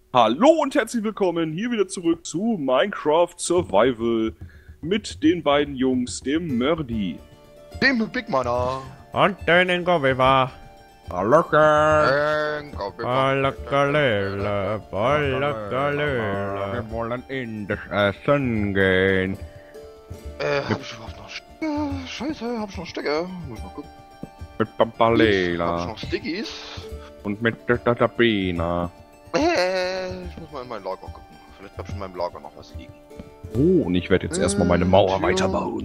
Hallo und herzlich willkommen hier wieder zurück zu Minecraft Survival mit den beiden Jungs, dem Mördi. Dem Big Mana. Und den Gobiva. Hallocker. Ballakalele, ballakalele. Wir wollen in das Essen gehen. Hab ich überhaupt noch Stücke? Scheiße, hab ich noch Stücke? Muss mal gucken. Mit Hab ich Pampalela noch Stickies? und mit der Tatabina. Ich muss mal in mein Lager gucken. Vielleicht hab ich in meinem Lager noch was liegen. Oh, und ich werde jetzt erstmal meine Mauer weiterbauen.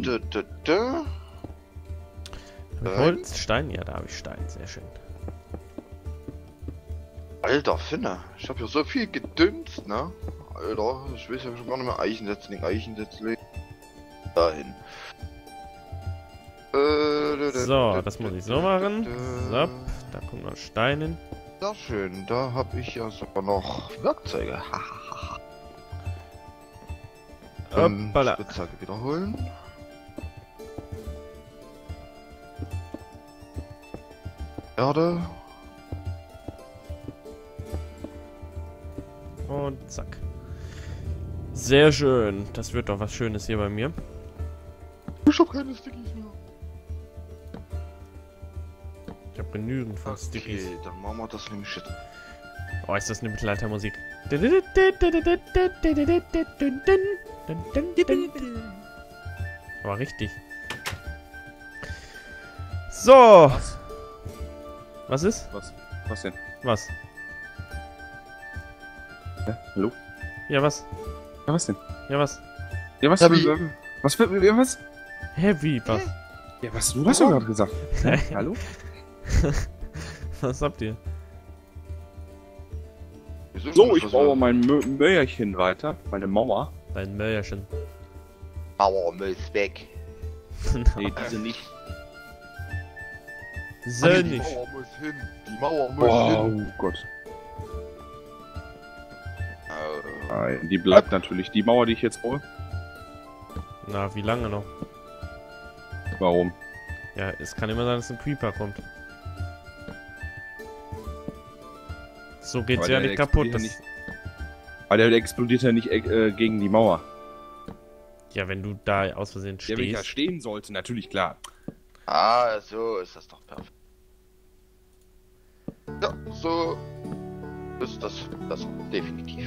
Holz, Stein? Ja, da habe ich Stein. Sehr schön. Alter Finne, ich hab hier so viel gedünst, ne? Alter, ich weiß ja schon gar nicht mehr. Eichensetzling. Dahin. So, das muss ich so machen. So, da kommt noch Stein hin. Sehr schön, da habe ich ja sogar noch Werkzeuge. Hoppala. Spitzhacke wiederholen. Erde. Und zack. Sehr schön. Das wird doch was Schönes hier bei mir. Ich hab keine Stickies mehr. Ich habe genügend von Stickies. Okay, dann machen wir das nämlich jetzt. Oh, ist das eine Mittelaltermusik? Aber richtig. So. Was? Was ist? Was denn? Was? Ja, hallo? Ja, was? Ja, was denn? Ja, was? Ja, was? Ja, wie? Was? Hä, wie? Was? Ja, was? Du hast doch gerade gesagt. Ja, hallo? Was habt ihr? So, ich baue mein Mörchen weiter, meine Mauer. Dein Mörchen. Mauer muss weg. Nee, diese nicht. So Die nicht. Mauer muss hin. Die Mauer muss hin. Oh Gott. Nein, die bleibt natürlich. Die Mauer, die ich jetzt baue. Na, wie lange noch? Warum? Ja, es kann immer sein, dass ein Creeper kommt. So geht's Aber ja der nicht kaputt. explodiert ja nicht. Aber der explodiert ja nicht gegen die Mauer. Ja, wenn du da aus Versehen Der, wenn ich da stehst. stehen sollte, natürlich klar. Ah, so ist das doch perfekt. Ja, so ist das definitiv.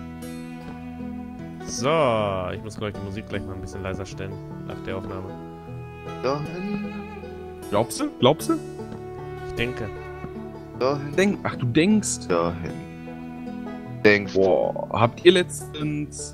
So, ich muss gleich die Musik gleich mal ein bisschen leiser stellen. Nach der Aufnahme. Dahin, Glaubst du? Glaubst du? Ich denke. dahin, Ach, du denkst. dahin. Denkst du? Boah, habt ihr letztens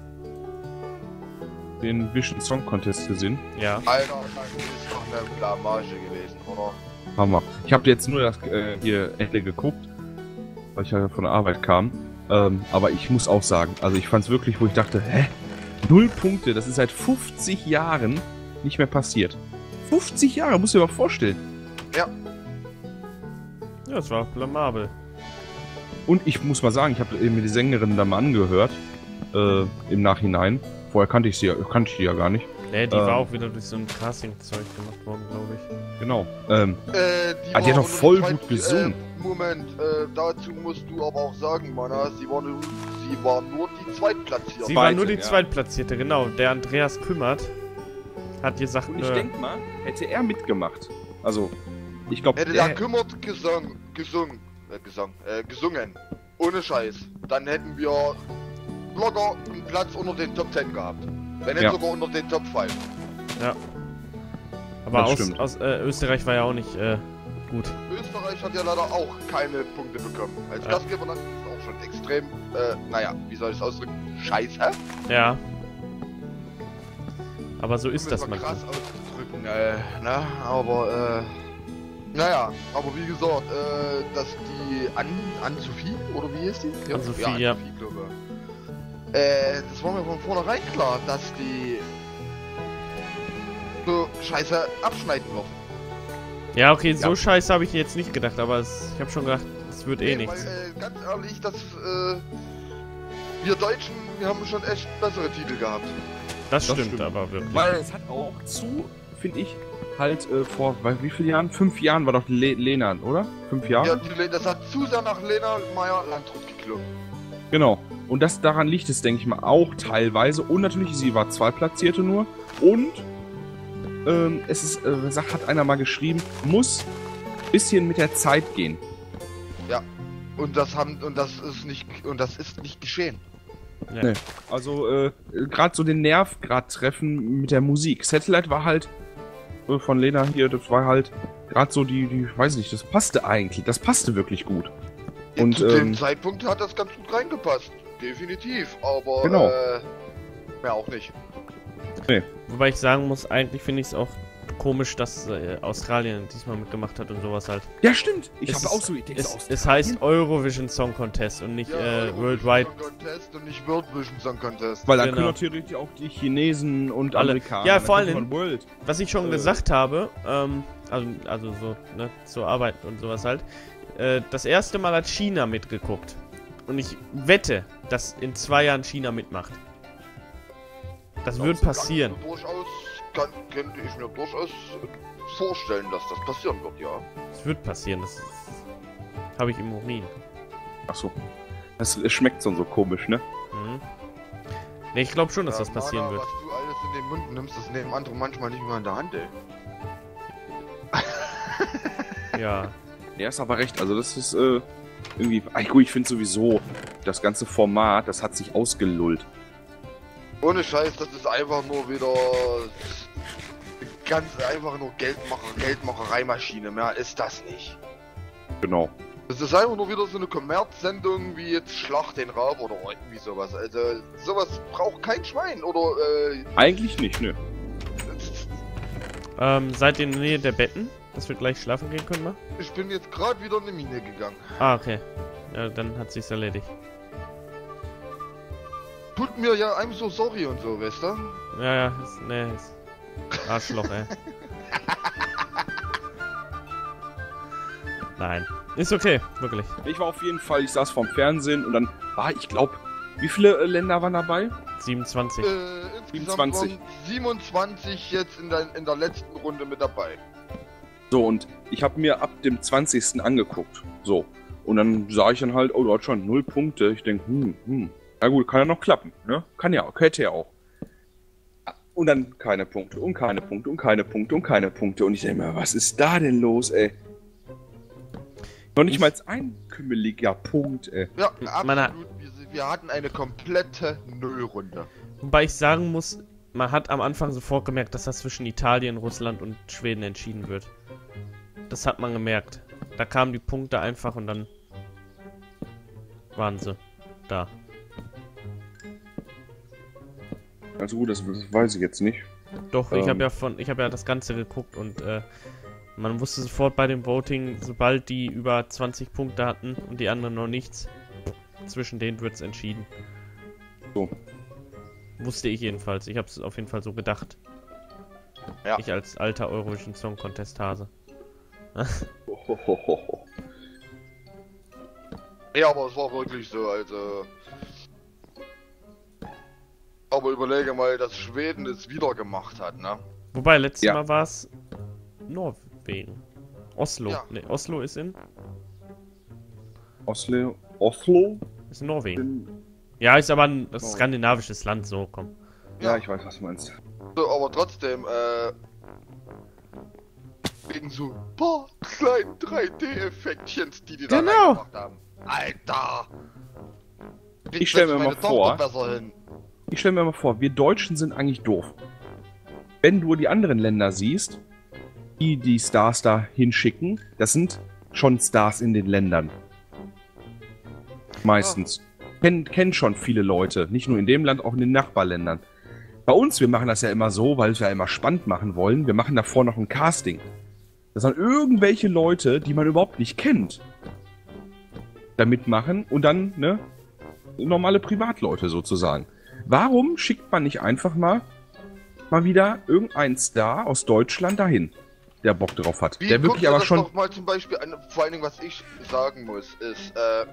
den Vision Song Contest gesehen? Ja. Alter, das ist doch eine Blamage gewesen, oder? Hammer. Ich habe jetzt nur das hier Ende geguckt, weil ich ja von der Arbeit kam. Aber ich muss auch sagen, also ich fand's wirklich, wo ich dachte, 0 Punkte, das ist seit 50 Jahren nicht mehr passiert. 50 Jahre, musst du dir mal vorstellen. Ja. Ja, es war blamabel. Und ich muss mal sagen, ich habe mir die Sängerin da mal angehört, im Nachhinein. Vorher kannte ich die ja gar nicht. Ne, die war auch wieder durch so ein Casting-Zeug gemacht worden, glaube ich. Genau. Die hat ja war doch voll nur die gut gesungen. Moment, dazu musst du aber auch sagen, Mana, sie war nur die Zweitplatzierte. Sie war nur Zweite, die ja. Zweitplatzierte, genau. Der Andreas Kümmert hat gesagt, Und ich denk mal, hätte er mitgemacht. Also, ich glaube, Hätte der Kümmert gesungen. Ohne Scheiß. Dann hätten wir locker einen Platz unter den Top 10 gehabt. Wenn nicht Ja. sogar unter den Top 5. aber Das aus stimmt. Österreich war ja auch nicht gut. Österreich hat ja leider auch keine Punkte bekommen. Als Ja. Gastgeberland ist es auch schon extrem, naja, wie soll ich es ausdrücken? Scheiße. Ja. Aber so ist Um das es mal manchmal. krass auszudrücken, ne? Aber, naja, aber wie gesagt, dass die An-Sophie, oder wie ist die? Ann-Sophie, ja. ja. Ann-Sophie, glaube ich. Das war mir von vornherein klar, dass die so scheiße abschneiden wird. Ja, okay, so Ja. scheiße habe ich jetzt nicht gedacht, aber ich habe schon gedacht, es wird eh nichts. Weil, ganz ehrlich, wir Deutschen, wir haben schon echt bessere Titel gehabt. Das stimmt stimmt. aber wirklich. Weil es hat auch finde ich, halt vor, bei wie vielen Jahren? 5 Jahren war doch Lena, oder? 5 Jahre? Ja, das hat zu sehr nach Lena Meyer Landrut geklungen. Genau. Und das daran liegt es, denke ich mal, auch teilweise. Und natürlich, sie war Zweitplatzierte nur. Und es ist, hat einer mal geschrieben, muss ein bisschen mit der Zeit gehen. Ja. Und das ist nicht geschehen. Ja. Nee. Also, gerade so den Nerv gerade treffen mit der Musik. Satellite war halt von Lena hier, das war halt gerade so die, weiß nicht, das passte eigentlich. Das passte wirklich gut. Und Zu dem Zeitpunkt hat das ganz gut reingepasst. Definitiv. Aber, Genau. mehr auch nicht. Wobei ich sagen muss, eigentlich finde ich es auch komisch, dass Australien diesmal mitgemacht hat und sowas halt. ja, stimmt. Ich Es habe auch so Ideen. Es heißt Eurovision Song Contest und nicht Worldwide. Song Contest und nicht World Vision Song Contest. Weil da Genau. können natürlich auch die Chinesen und Alle. Amerikaner. Ja, vor da kommt allem- von World. Was ich schon gesagt habe, also so, ne, zur Arbeit und sowas halt, das erste Mal hat China mitgeguckt. Und ich wette, dass in 2 Jahren China mitmacht. Das wird passieren. Könnte ich mir durchaus vorstellen, dass das passieren wird, ja. Das wird passieren, das habe ich im Urin. Ach so. Das schmeckt so komisch, ne? Mhm. Ne, ich glaube schon, dass das passieren Mana, wird. was du alles in den Mund nimmst, das nehmen andere manchmal nicht mehr in der Hand, ey. Ja. Ja, ist aber recht. Also das ist irgendwie... Ach, gut, ich finde sowieso, das ganze Format, das hat sich ausgelullt. Ohne Scheiß, das ist einfach nur wieder ganz einfach nur Geldmacherei-Maschine. Mehr ist das nicht. Genau. Das ist einfach nur wieder so eine Kommerzsendung wie jetzt Schlacht den Raab oder irgendwie sowas. Also sowas braucht kein Schwein oder Eigentlich nicht, ne? Seid ihr in der Nähe der Betten? Dass wir gleich schlafen gehen können, mal? ich bin jetzt gerade wieder in eine Mine gegangen. Ah, okay. Ja, dann hat sich's erledigt. Tut mir ja einem so sorry und so, weißt du? Ja, ist Arschloch, ey. Nein. Ist okay, wirklich. Ich war auf jeden Fall, ich saß vorm Fernsehen und dann war, ich glaube, wie viele Länder waren dabei? 27. Insgesamt 27. waren 27 jetzt in der letzten Runde mit dabei. So, und ich habe mir ab dem 20. angeguckt. So. Und dann sah ich dann halt, oh, du hast schon 0 Punkte. Ich denke, na gut, kann ja noch klappen, ne? Kann ja, hätte ja auch. Und dann keine Punkte und keine Punkte und keine Punkte und keine Punkte. Und ich denke mir, was ist da denn los, ey? Noch nicht mal ein kümmeliger Punkt, ey. Ja, Meine- absolut. Wir hatten eine komplette Nullrunde. Wobei ich sagen muss, man hat am Anfang sofort gemerkt, dass das zwischen Italien, Russland und Schweden entschieden wird. Das hat man gemerkt. Da kamen die Punkte einfach und dann waren sie da. Also gut, das weiß ich jetzt nicht. Doch, ich habe ja das Ganze geguckt und man wusste sofort bei dem Voting, sobald die über 20 Punkte hatten und die anderen noch nichts, zwischen denen wird's entschieden. So. Wusste ich jedenfalls. Ich habe es auf jeden Fall so gedacht. Ja. Ich als alter Eurovision Song Contest Hase. Ja, aber es war wirklich so, also. Aber überlege mal, dass Schweden es wieder gemacht hat, ne? Wobei, letztes Ja. Mal war es Norwegen. Oslo. Ja. Ne, Oslo ist in Oslo? Ist in Norwegen. Ja, ist aber ein Oh. skandinavisches Land, so, komm. Ja, ich weiß, was du meinst. So, aber trotzdem, wegen so ein paar kleinen 3D-Effektchens, die da Genau. reingemacht haben. Alter! Ich stell mir meine mal Tochter vor- besser hin. Ich stelle mir mal vor, wir Deutschen sind eigentlich doof. Wenn du die anderen Länder siehst, die die Stars da hinschicken, das sind schon Stars in den Ländern. Meistens. Kennen schon viele Leute. Nicht nur in dem Land, auch in den Nachbarländern. Bei uns, wir machen das ja immer so, weil wir ja immer spannend machen wollen. Wir machen davor noch ein Casting. Das sind irgendwelche Leute, die man überhaupt nicht kennt, da mitmachen und dann, ne, normale Privatleute sozusagen. Warum schickt man nicht einfach mal wieder irgendeinen Star aus Deutschland dahin, der Bock drauf hat? Wie Der guck wirklich dir aber das schon... doch mal zum Beispiel an, vor allen Dingen, was ich sagen muss, ist,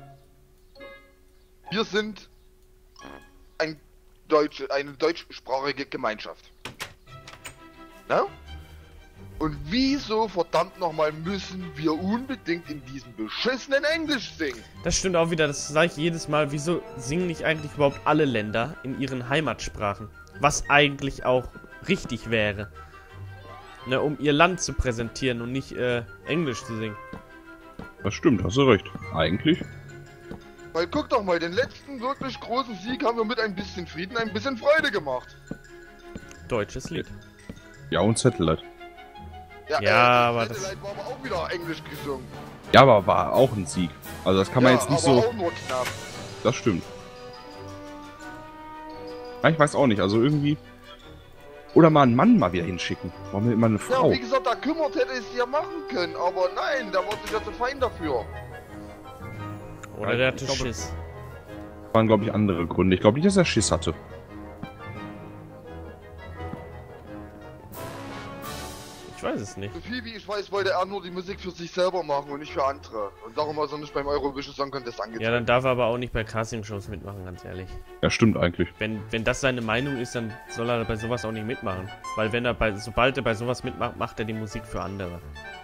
wir sind eine deutschsprachige Gemeinschaft. Ne? Und wieso, verdammt nochmal, müssen wir unbedingt in diesem beschissenen Englisch singen? Das stimmt auch wieder, das sage ich jedes Mal. Wieso singen nicht eigentlich überhaupt alle Länder in ihren Heimatsprachen? Was eigentlich auch richtig wäre. Ne, um ihr Land zu präsentieren und nicht Englisch zu singen. Das stimmt, hast du recht. Eigentlich. Weil guck doch mal, den letzten wirklich großen Sieg haben wir mit ein bisschen Frieden, ein bisschen Freude gemacht. Deutsches Lied. Ja, und Satellite. Ja, aber das... Satellite war aber auch wieder Englisch gesungen. Ja, aber war auch ein Sieg. Also das kann man jetzt nicht aber so... auch nur knapp. Das stimmt. Ja, ich weiß auch nicht, also irgendwie... Oder mal einen Mann mal wieder hinschicken. Warum immer eine Frau? Ja, wie gesagt, da kümmert hätte es ja machen können, aber nein, da war sich ja zu fein dafür. Oder der hatte Schiss. Das waren, glaube ich, andere Gründe. Ich glaube nicht, dass er Schiss hatte. Ich weiß es nicht. So viel wie ich weiß, wollte er nur die Musik für sich selber machen und nicht für andere. Und darum war er nicht beim Eurovision Song Contest angetreten. Ja, dann darf er aber auch nicht bei Castingshows mitmachen, ganz ehrlich. Ja, stimmt eigentlich. Wenn das seine Meinung ist, dann soll er bei sowas auch nicht mitmachen. Weil wenn er sobald er bei sowas mitmacht, macht er die Musik für andere.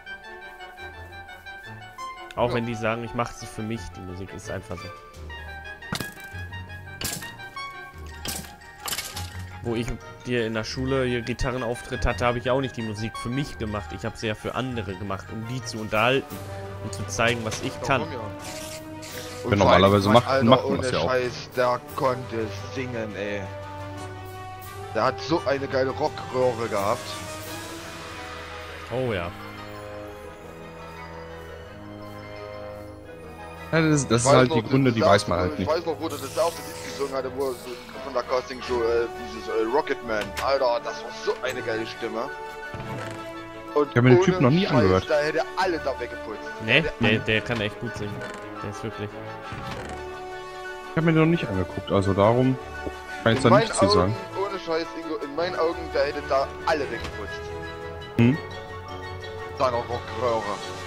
Auch Ja. wenn die sagen, ich mache sie für mich, die Musik ist einfach so. Wo ich dir in der Schule hier Gitarrenauftritt hatte, habe ich auch nicht die Musik für mich gemacht. Ich habe sie ja für andere gemacht, um die zu unterhalten und zu zeigen, was ich kann. Und Ja, normalerweise vor allem, macht Alter, man das ohne ja auch. Scheiß, der konnte singen, ey. Der hat so eine geile Rockröhre gehabt. Oh ja. Ja, das Ich ist weiß halt noch, die Gründe, die das weiß man erste- halt nicht. Ich weiß noch, wo der das erste Lied gesungen hatte, wo er so von der Castingshow, dieses Rocketman. Alter, das war so eine geile Stimme. Und Ich hab mir den ohne Typ noch nie Scheiß, angehört. Da hätte alle da weggeputzt. Ne, der kann echt gut singen. Der ist wirklich... Ich habe mir den noch nicht angeguckt, also darum kann ich jetzt da nichts zu sagen. Ohne Scheiß, Ingo, in meinen Augen, da hätte da alle weggeputzt. Hm? Seiner Rockröhre.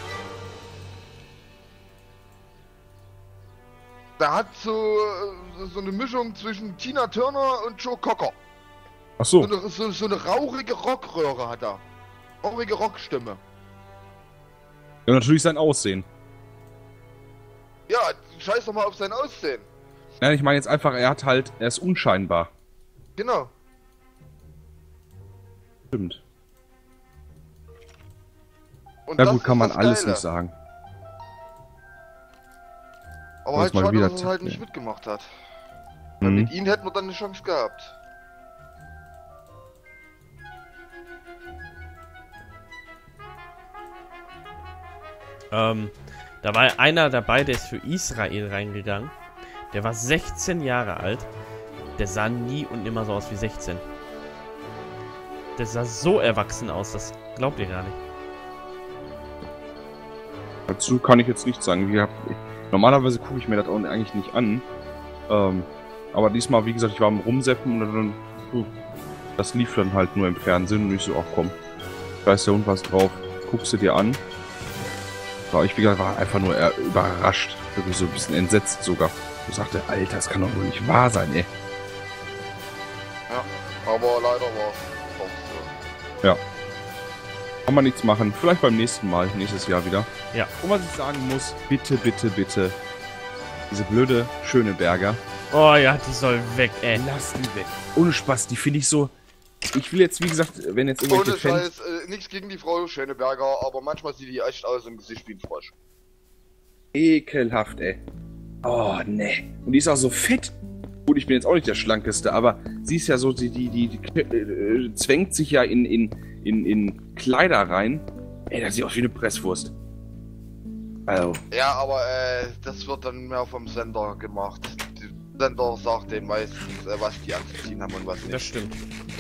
Der hat so eine Mischung zwischen Tina Turner und Joe Cocker. Ach so, So eine rauchige Rockröhre hat er. Rauchige Rockstimme. ja, natürlich sein Aussehen. Ja, scheiß doch mal auf sein Aussehen. Nein, ich meine jetzt einfach, er ist unscheinbar. Genau. Stimmt. Und Na das gut, kann ist man das alles Geile. nicht sagen. Aber Muss halt mal schade, wieder dass er halt zack, nicht ja. mitgemacht hat. Mhm. Mit ihm hätten wir dann eine Chance gehabt. Da war einer dabei, der ist für Israel reingegangen. Der war 16 Jahre alt. Der sah nie und nimmer so aus wie 16. Der sah so erwachsen aus, das glaubt ihr gar nicht. Dazu kann ich jetzt nichts sagen. Normalerweise gucke ich mir das auch eigentlich nicht an. Aber diesmal, wie gesagt, ich war am Rumseppen und dann, das lief dann halt nur im Fernsehen und ich so, ach komm, da ist der Hund was drauf, guckst du dir an. Aber ich, wie gesagt, war einfach nur überrascht, wirklich so ein bisschen entsetzt sogar. Ich sagte, Alter, das kann doch wohl nicht wahr sein, ey. Aber leider war es doch so. Ja. Kann man nichts machen. Vielleicht beim nächsten Mal, nächstes Jahr wieder. Ja. Und was ich sagen muss, bitte, bitte, bitte, diese blöde Schöneberger, Oh ja, die soll weg, ey. lass die weg. Ohne Spaß, die finde ich so... Ich will jetzt, wie gesagt, wenn jetzt irgendwelche Ohne Fans... Scheiß, nichts gegen die Frau Schöneberger, aber manchmal sieht die echt aus im Gesicht wie ein Frosch. Ekelhaft, ey. Oh, ne. Und die ist auch so fett. Gut, ich bin jetzt auch nicht der Schlankeste, aber sie ist ja so, die zwängt sich ja in Kleider rein. Ey, das sieht aus wie eine Presswurst. Also, Ja, aber das wird dann mehr vom Sender gemacht. Der Sender sagt denen meistens, was die anzuziehen haben und was Das nicht. stimmt.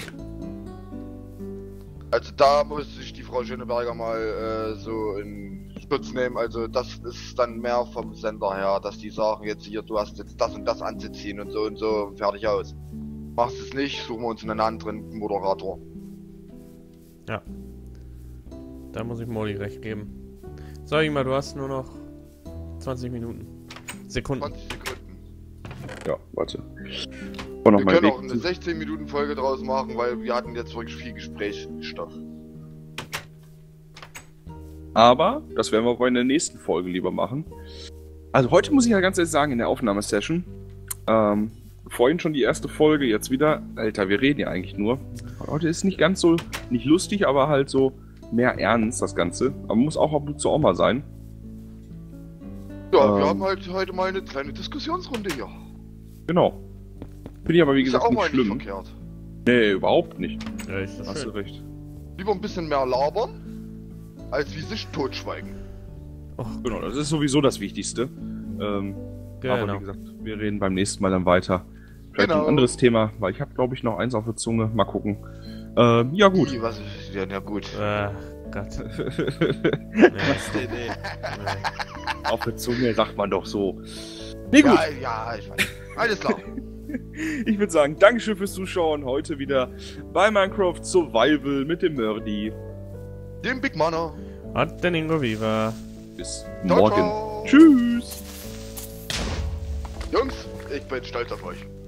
Also da muss sich die Frau Schöneberger mal so in Schutz nehmen. Also das ist dann mehr vom Sender her, dass die sagen jetzt hier, du hast jetzt das und das anzuziehen und so, fertig aus. Machst es nicht, suchen wir uns einen anderen Moderator. Ja. Da muss ich Molly recht geben. Sag ich mal, du hast nur noch 20 Minuten. Sekunden. 20 Sekunden. ja, warte. Und noch Wir mal können Weg auch eine zu- 16 Minuten Folge draus machen, weil wir hatten jetzt wirklich viel Gesprächsstoff. Aber das werden wir wohl in der nächsten Folge lieber machen. Also heute muss ich ja ganz ehrlich sagen, in der Aufnahmesession, vorhin schon die erste Folge, jetzt wieder, Alter, wir reden ja eigentlich nur. Heute ist nicht ganz so, nicht lustig, aber halt so mehr ernst, das Ganze. Aber muss auch ab und zu auch mal sein. Ja, wir haben halt heute mal eine kleine Diskussionsrunde hier. Genau. Finde ich aber wie Ist ja gesagt auch nicht mal schlimm. nicht verkehrt. Nee, überhaupt nicht. Ja, ist das Hast du schön. recht. Lieber ein bisschen mehr labern, als wie sich totschweigen. Genau, das ist sowieso das Wichtigste. Aber Genau. wie gesagt, wir reden beim nächsten Mal dann weiter. Vielleicht Genau. ein anderes Thema, weil ich habe, glaube ich, noch eins auf der Zunge. Mal gucken. Ja, gut. Was? Ja, gut. Gott. Was denn, ey? Auf der Zunge sagt man doch so. Nee, gut. Ja, ich weiß. Alles klar. Ich würde sagen, Dankeschön fürs Zuschauen. Heute wieder bei Minecraft Survival mit dem Mördi. Dem Big Manner. Hat den Ingo Viva. Bis Ciao, morgen. ciao. Tschüss. Jungs, ich bin stolz auf euch.